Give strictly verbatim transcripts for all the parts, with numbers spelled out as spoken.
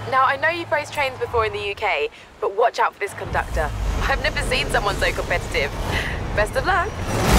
Now, I know you've raced trains before in the U K, but watch out for this conductor. I've never seen someone so competitive. Best of luck.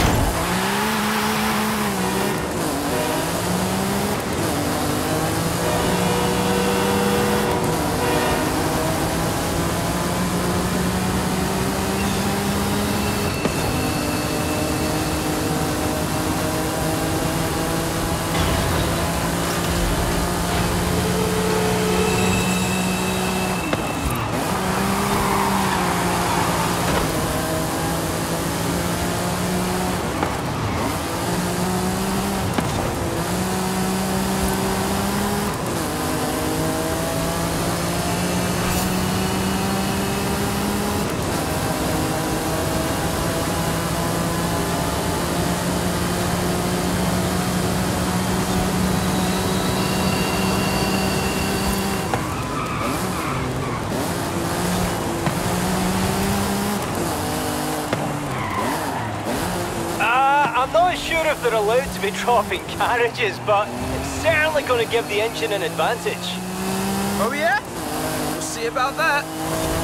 I'm not sure if they're allowed to be dropping carriages, but it's certainly going to give the engine an advantage. Oh yeah? We'll see about that.